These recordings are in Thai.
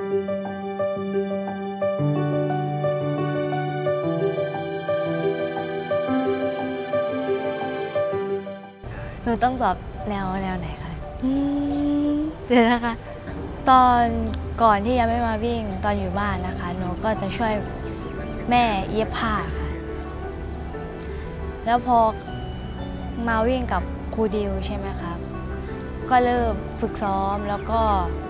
หนูต้องตอบแนวไหนคะเดี๋ยวนะคะตอนก่อนที่ยังไม่มาวิ่งตอนอยู่บ้านนะคะหนูก็จะช่วยแม่เย็บผ้าค่ะแล้วพอมาวิ่งกับครูดิวใช่ไหมคะก็เริ่มฝึกซ้อมแล้วก็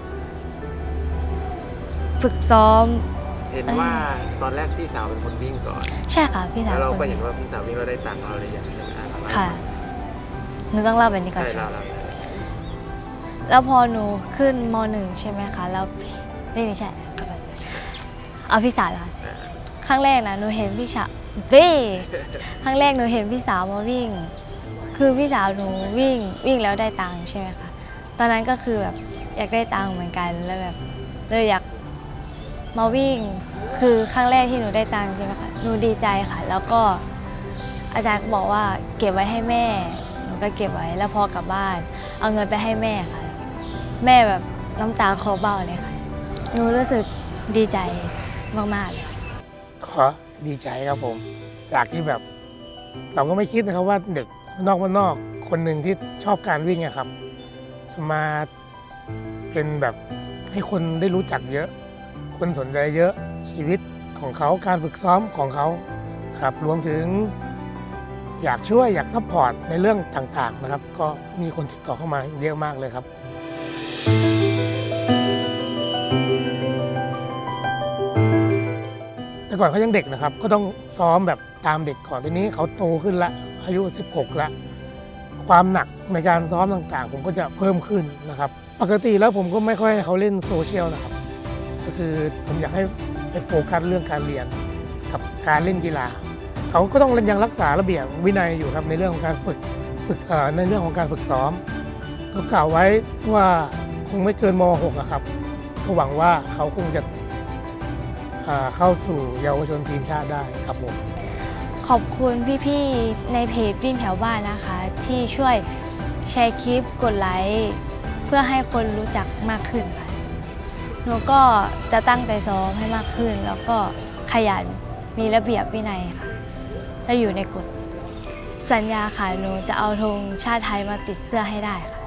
ฝึกซ้อมเห็นว่าตอนแรกพี่สาวเป็นคนวิ่งก่อนใช่ค่ะพี่สาวแล้วเราก็เห็นว่าพี่สาววิ่งเราได้ตังค์เราเลยอยากจะค่ะหนูต้องเล่าแบบนี้ก่อนใช่เราแล้วพอหนูขึ้นม.1ใช่ไหมคะแล้วไม่ใช่เอาพี่สาวละครั้งแรกนะหนูเห็นพี่สาวครั้งแรกหนูเห็นพี่สาวมาวิ่งคือพี่สาวหนูวิ่งแล้วได้ตังค์ใช่ไหมคะตอนนั้นก็คือแบบอยากได้ตังค์เหมือนกันแล้วแบบเลยอยากมาวิ่งคือครั้งแรกที่หนูได้ตังค์ใช่ไหมคะหนูดีใจค่ะแล้วก็อาจารย์บอกว่าเก็บไว้ให้แม่หนูก็เก็บไว้แล้วพอกลับบ้านเอาเงินไปให้แม่ค่ะแม่แบบน้ำตาคลอเบ้าเลยค่ะหนูรู้สึกดีใจมากๆขอดีใจครับผมจากที่แบบเราก็ไม่คิดนะครับว่าเด็กนอกคนหนึ่งที่ชอบการวิ่งครับจะมาเป็นแบบให้คนได้รู้จักเยอะคนสนใจเยอะชีวิตของเขาการฝึกซ้อมของเขาครับรวมถึงอยากช่วยอยากซัพพอร์ตในเรื่องต่างๆนะครับก็มีคนติดต่อเข้ามาเยอะมากเลยครับแต่ก่อนเขายังเด็กนะครับก็ต้องซ้อมแบบตามเด็กก่อนทีนี้เขาโตขึ้นละอายุ16ละความหนักในการซ้อมต่างๆผมก็จะเพิ่มขึ้นนะครับปกติแล้วผมก็ไม่ค่อยให้เขาเล่นโซเชียลนะครับก็คือผมอยากให้ไปโฟกัสเรื่องการเรียนกับการเล่นกีฬาเขาก็ต้องยังรักษาระเบียบวินัยอยู่ครับในเรื่องของการฝึกในเรื่องของการฝึกซ้อมก็กล่าวไว้ว่าคงไม่เกินม.6ครับก็หวังว่าเขาคงจะเข้าสู่เยาวชนทีมชาติได้ครับผมขอบคุณพี่ๆในเพจวิ่งแถวบ้านนะคะที่ช่วยแชร์คลิปกดไลค์เพื่อให้คนรู้จักมากขึ้นค่ะหนูก็จะตั้งใจซ้อมให้มากขึ้นแล้วก็ขยันมีระเบียบวินัยค่ะและอยู่ในกฎสัญญาค่ะหนูจะเอาธงชาติไทยมาติดเสื้อให้ได้ค่ะ